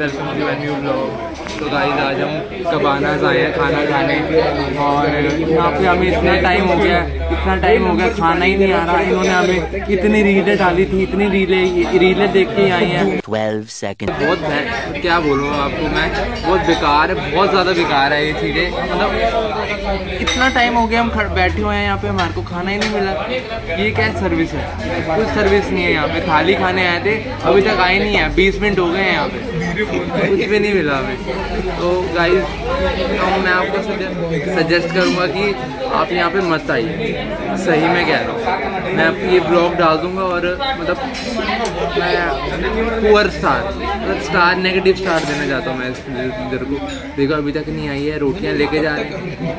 Welcome to my new blog. तो guys आज हम कबानास आए हैं खाना खाने और यहाँ पे हमें इतना टाइम हो गया खाना ही नहीं आ रहा। इन्होंने हमें इतनी रीलें डाली थी, इतनी रीलें देख के आई हैं। 12 सेकंड। बहुत क्या बोलूँ आपको मैं, बहुत बेकार है, बहुत ज़्यादा बेकार है ये चीज़ें। मतलब इतना टाइम हो गया हम बैठे हुए हैं यहाँ पे, हमारे को खाना ही नहीं मिला। ये क्या सर्विस है? कुछ सर्विस नहीं है यहाँ पे। थाली खाने आए थे, अभी तक आए नहीं है, 20 मिनट हो गए हैं यहाँ पे, कुछ भी नहीं मिला हमें। तो गाइस मैं आपको सजेस्ट करूँगा कि आप यहाँ पे मत आइए, सही में कह रहा हूँ। मैं अब ये ब्लॉग डाल दूँगा और मतलब मैं पुअर स्टार नेगेटिव स्टार देना चाहता हूँ मैं इधर को। देखो अभी तक नहीं आई है, रोटियाँ लेके जा रहे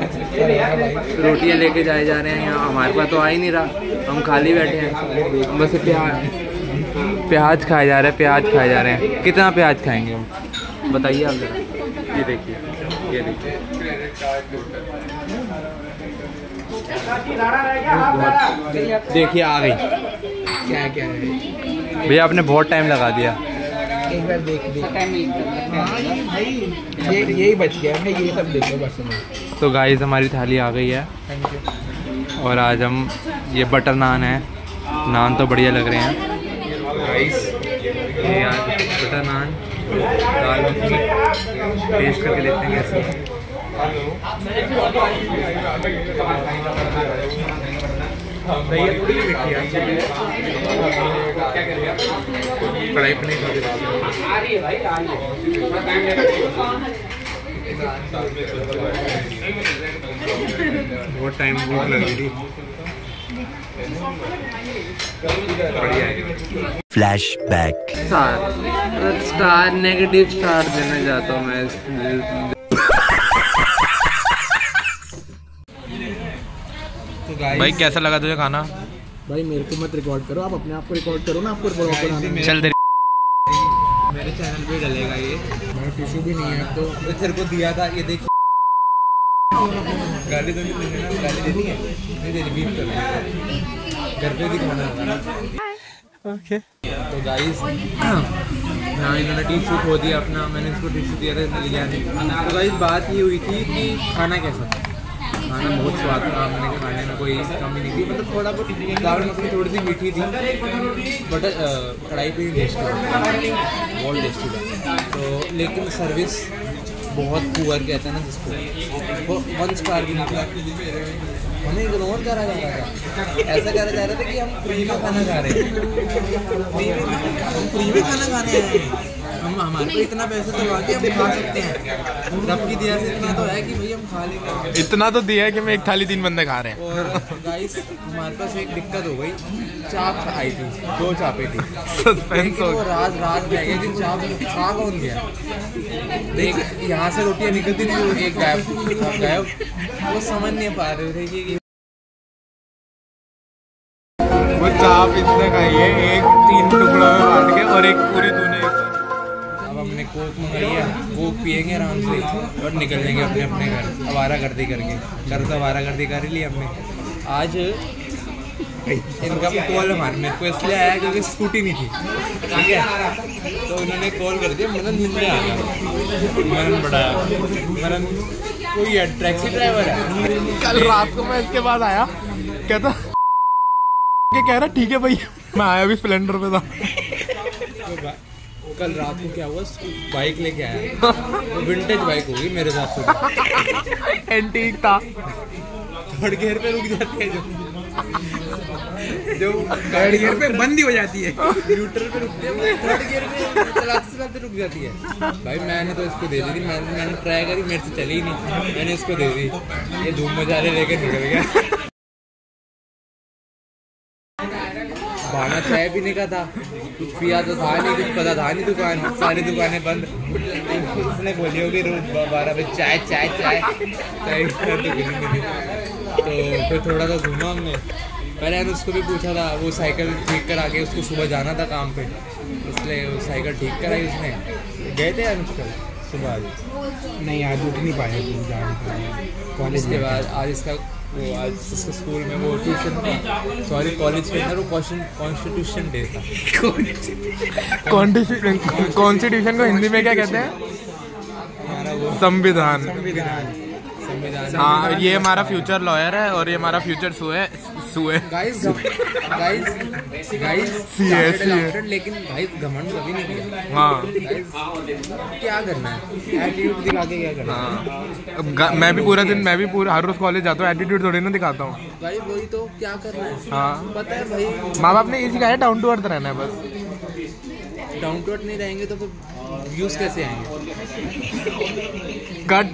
हैं यहाँ। हमारे पास तो आ ही नहीं रहा, हम खाली बैठे हैं। बस प्याज खाए जा रहे हैं, प्याज खाए जा रहे हैं। कितना प्याज खाएंगे हम, बताइए आप जरा। ये देखिए, ये देखिए, देखिए आ गई। क्या क्या है भैया, आपने बहुत टाइम लगा दिया। एक बार देख यही बच गया है, ये सब देखो बस। तो गाइस हमारी थाली आ गई है और आज हम ये बटर नान है, नान तो बढ़िया लग रहे हैं गाइस। ये आज बटर नान दाल मखनी टेस्ट करके देखते हैं कैसे। कढ़ाई पनीर बहुत टाइम भूख लग रही थी। फ्लैशबैक। स्टार नेगेटिव स्टार देना चाहता हूँ मैं। तो भाई कैसा लगा तुझे खाना? भाई मेरे को मत रिकॉर्ड करो, आप अपने आप को रिकॉर्ड करो ना। आपको चल मेरे चैनल पे डलेगा ये। मेरा टिश्यू भी नहीं है तो तेरे को दिया था, ये देखिए। गाली तो नहीं देनी, गाली देनी है नहीं देनी, बीफ कर घर पे भी खाना होगा। ओके तो गाइस हाँ, इन्होंने टिश्यू खो दिया अपना, मैंने इसको टिश्यू दिया था लिया नहीं। तो गाइस बात ये हुई थी कि खाना कैसा था। खाना बहुत स्वाद था, मैंने खाने में कोई कमी नहीं थी। मतलब थोड़ा बहुत दाल मखनी थोड़ी सी मीठी थी, बट कढ़ाई पे टेस्टी था, बहुत टेस्टी था। तो लेकिन सर्विस बहुत पुअर कहते हैं ना जिसको, वो 1 स्टार भी निकला। हमें इग्नोर करा जा रहा था, ऐसा करा जा रहा था कि हम फ्री में खाना खा रहे हैं। हम फ्री में खाना खाने आए हैं, हम हमारे को इतना पैसा दबा के हम खा सकते हैं। रब की दिया से इतना तो है कि भाई हम खा लेंगे। इतना तो दिया है कि मैं एक थाली 3 बंदे खा रहे हैं। और गाइस हमारे पास एक दिक्कत हो गई, चाप आई थी, 2 चापें थी। सस्पेंस हो गया, राज रह गया कि चाप खा कौन गया। देख यहाँ से रोटियाँ निकलती थी, एक गायब, वो समझ नहीं पा रहे थे कि वो चाप इसने खाई है, एक 3 टुकड़ों में बांट के और एक पूरी तूने। अब हमने कोक मंगाई है, कोक पियेंगे आराम से और निकल लेंगे अपने अपने घर आवारागर्दी करके। घर तो आवारागर्दी कर ही ली हमने। आज इनका कॉल हमारे मेरे को इसलिए आया क्योंकि स्कूटी नहीं थी, ठीक है। तो उन्होंने कॉल कर दिया, मनन हिंदे आ गया। मनन बड़ा मनन कोई है, टैक्सी ड्राइवर है। कल रात को मैं इसके बाद आया, कहता कह रहा ठीक है भाई। मैं आया भी स्प्लेंडर पे था। कल रात को क्या हुआ, बाइक लेके आया, वो विंटेज बाइक होगी मेरे हिसाब से, एंटीक था। थर्ड गियर पे रुक जाती है, जो थर्ड गियर पे बंद ही हो जाती है, न्यूट्रल पे रुकती है, थर्ड गियर पे चलाते रुक जाती है। भाई मैंने तो इसको दे दी, मैंने ट्राई करी, मेरे से चली ही नहीं, मैंने इसको दे दी। ये धूम मचाले लेके निकल गया। बहाना चाय पीने का था, कुछ पिया तो था नहीं, कुछ पता था नहीं, दुकान सारी दुकानें बंद। उसने बोली होगी रोज 12 बजे चाय चाय चाय चाय। तो फिर थोड़ा सा घूमा हमने। पहले मैंने उसको भी पूछा था, वो साइकिल ठीक करा के उसको सुबह जाना था काम पे, इसलिए वो साइकिल ठीक कराई उसने। गए थे अनुष्का सुबह? आज नहीं, आज उठ नहीं पाए कॉलेज के बाद। आज इसका वो आज उसके स्कूल में वो ट्यूशन में, सॉरी कॉलेज के अंदर वो कॉन्स्टिट्यूशन डे था। कॉन्स्टिट्यूशन को हिंदी में क्या कहते हैं? संविधान। हाँ, ये हमारा फ्यूचर लॉयर है और ये हमारा फ्यूचर सुए गाइस लेकिन भाई घमंड कभी नहीं किया। हाँ क्या करना है, एटीट्यूड दिखा के क्या करना है? हाँ, मैं भी हर रोज कॉलेज जाता हूँ, एटीट्यूड थोड़ी ना दिखाता हूँ भाई। वही तो, क्या करना है? हाँ पता है भाई, माँ बाप ने ये सिखाया डाउन टू अर्थ रहना है बस। डाउन टू अर्थ नहीं रहेंगे तो फिर व्यूज कैसे आएंगे? कट।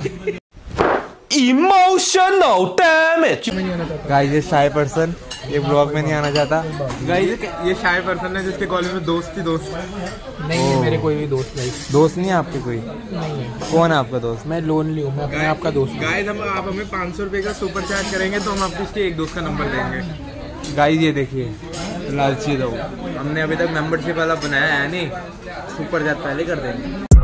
Emotional damage. गाइस ये शाय पर्सन ये ब्लॉग में नहीं आना चाहता। गाइस ये शाय पर्सन है जिसके कॉलेज में दोस्त नहीं है मेरे कोई भी दोस्त नहीं। दोस्त नहीं है आपके कोई? नहीं है। कौन है आपका दोस्त? मैं लोनली हूँ, मैं अपने आपका दोस्त। गाइस आप हमें 500 रुपए का सुपर चार्ज करेंगे तो हम आपको इसके एक दोस्त का नंबर देंगे। गाइस ये देखिए लालची लोग, हमने अभी तक मेंबरशिप वाला बनाया है नहीं, सुपर चैट पहले कर देंगे।